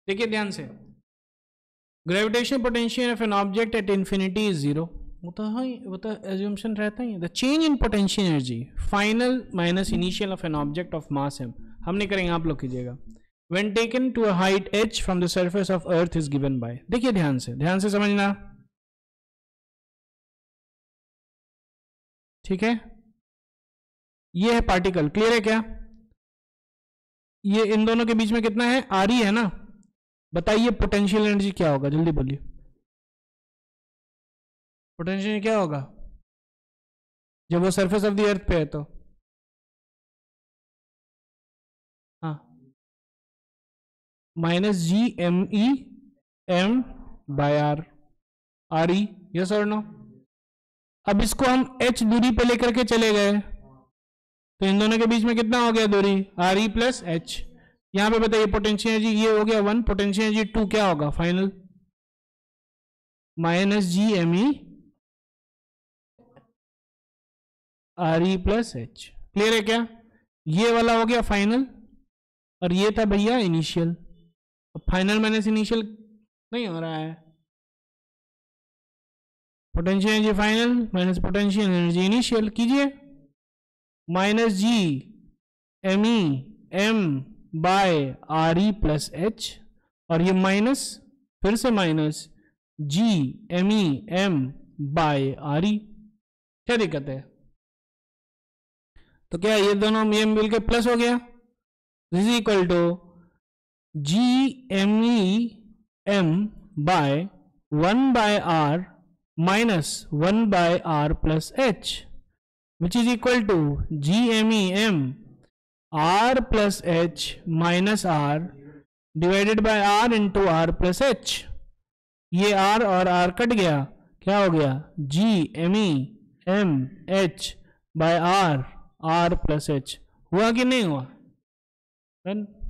देखिए ध्यान से, gravitational potential of an object at infinity is zero, वो तो एज्यूम्शन रहता ही है। The change in potential energy final minus initial of an object of mass m, हम नहीं करेंगे, आप लोग कीजिएगा। When taken to a height h from the surface of earth is given by, देखिए ध्यान से समझना, ठीक है। ये है पार्टिकल, क्लियर है क्या? ये इन दोनों के बीच में कितना है, आर ही है ना। बताइए पोटेंशियल एनर्जी क्या होगा, जल्दी बोलिए। पोटेंशियल क्या होगा जब वो सरफेस ऑफ द अर्थ पे है तो? हाँ, -GME/m/r, आर ई, यस और नो। अब इसको हम h दूरी पे लेकर के चले गए तो इन दोनों के बीच में कितना हो गया दूरी, आर ई प्लस एच। यहां पे बताइए पोटेंशियल एनर्जी ये हो गया 1, पोटेंशियल एनर्जी 2 क्या होगा final, -GME r e plus h. Clear है क्या? ये वाला हो गया फाइनल और ये था भैया इनिशियल। फाइनल माइनस इनिशियल नहीं हो रहा है, potential energy final minus potential energy initial, कीजिए। -GME/m/r/e+h और ये माइनस, फिर से माइनस GME/m/r/e, क्या दिक्कत है? तो क्या ये दोनों ये मिल के प्लस हो गया, this is equal to GME/m/1/r minus 1/r plus h, which is equal to GME/m r plus h minus r divided by r into r plus h। ये r और r कट गया, क्या हो गया, GME/m h by r, r plus h। हुआ कि नहीं हुआ?